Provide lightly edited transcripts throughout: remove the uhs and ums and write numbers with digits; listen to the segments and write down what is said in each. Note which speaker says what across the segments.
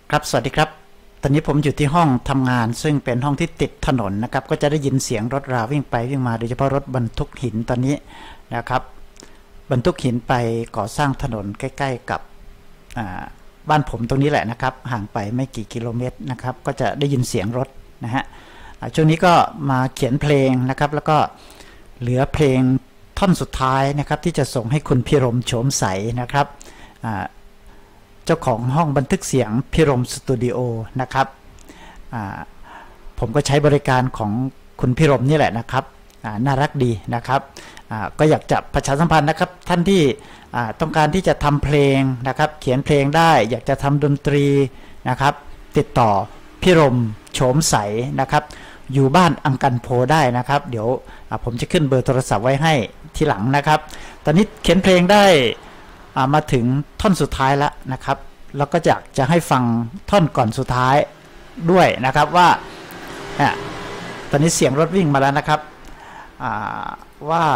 Speaker 1: ครับสวัสดีครับตอนนี้ผมอยู่ที่ห้องทำงานซึ่งเป็นห้องที่ติดถนนนะครับก็จะได้ยินเสียงรถราวิ่งไปวิ่งมาโดยเฉพาะรถบรรทุกหินตอนนี้นะครับบรรทุกหินไปก่อสร้างถนนใกล้ๆกับบ้านผมตรงนี้แหละนะครับห่างไปไม่กี่กิโลเมตรนะครับก็จะได้ยินเสียงรถนะฮะช่วงนี้ก็มาเขียนเพลงนะครับแล้วก็เหลือเพลงท่อนสุดท้ายนะครับที่จะส่งให้คุณพิรมโฉมใสนะครับเจ้าของห้องบันทึกเสียงพิรมสตูดิโอนะครับผมก็ใช้บริการของคุณพิรมนี่แหละนะครับน่ารักดีนะครับก็อยากจะประชาสัมพันธ์นะครับท่านที่ต้องการที่จะทำเพลงนะครับเขียนเพลงได้อยากจะทำดนตรีนะครับติดต่อพิรมโฉมใสนะครับอยู่บ้านอังกันโพได้นะครับเดี๋ยวผมจะขึ้นเบอร์โทรศัพท์ไว้ให้ทีหลังนะครับตอนนี้เขียนเพลงได้มาถึงท่อนสุดท้ายแล้วนะครับแล้วก็อยากจะให้ฟังท่อนก่อนสุดท้ายด้วยนะครับว่าตอนนี้เสียงรถวิ่งมาแล้วนะครับว่า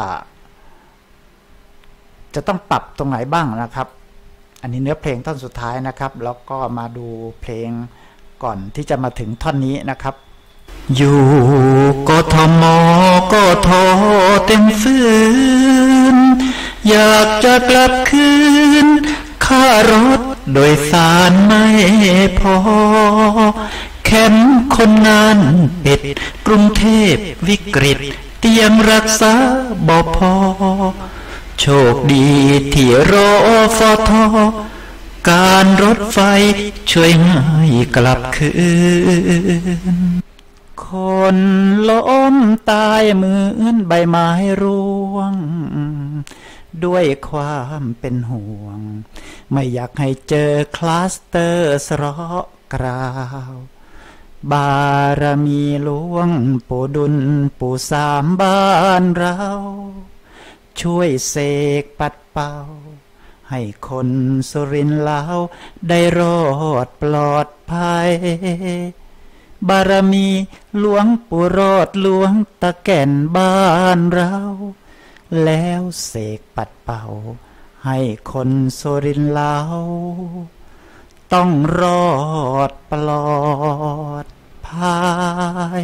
Speaker 1: จะต้องปรับตรงไหนบ้างนะครับอันนี้เนื้อเพลงท่อนสุดท้ายนะครับแล้วก็มาดูเพลงก่อนที่จะมาถึงท่อนนี้นะครับอยู่กทมก็ท้อเต็มฝืนอยากจะกลับคืนค่ารถโดยสารไม่พอแคมป์คนงานปิดกรุงเทพวิกฤตเตียงรักษาบ่พอโชคดีที่รอฟทการรถไฟช่วยให้กลับคืนคนล้มตายเหมือนใบไม้ร่วงด้วยความเป็นห่วงไม่อยากให้เจอคลัสเตอร์สระกราวบารมีหลวงปู่ดุลปู่สามบ้านเราช่วยเสกปัดเป่าให้คนสุรินทร์ลาวได้รอดปลอดภัยบารมีหลวงปู่รอดหลวงตะแก่นบ้านเราแล้วเสกปัดเป่าให้คนสุรินทร์ลาวต้องรอดปลอดภัย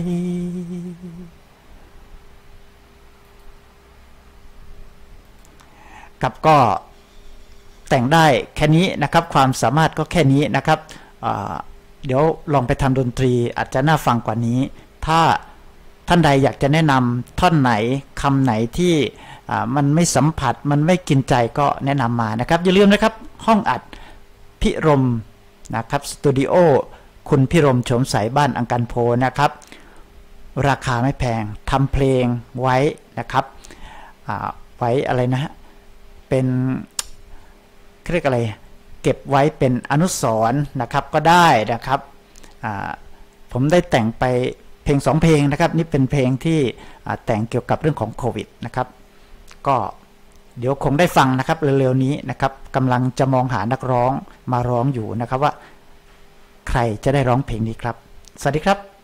Speaker 1: ครับก็แต่งได้แค่นี้นะครับความสามารถก็แค่นี้นะครับเดี๋ยวลองไปทำดนตรีอาจจะน่าฟังกว่านี้ถ้าท่านใดอยากจะแนะนำท่อนไหนคำไหนที่มันไม่สัมผัสมันไม่กินใจก็แนะนำมานะครับอย่าลืมนะครับห้องอัดพิรมนะครับสตูดิโอคุณพิรมโฉมใสบ้านอังกันโพนะครับราคาไม่แพงทำเพลงไว้นะครับไว้อะไรนะฮะเป็นเรียกอะไรเก็บไว้เป็นอนุสรณ์นะครับก็ได้นะครับผมได้แต่งไปเพลง2เพลงนะครับนี่เป็นเพลงที่แต่งเกี่ยวกับเรื่องของโควิดนะครับก็เดี๋ยวคงได้ฟังนะครับเร็วๆนี้นะครับกำลังจะมองหานักร้องมาร้องอยู่นะครับว่าใครจะได้ร้องเพลงนี้ครับสวัสดีครับ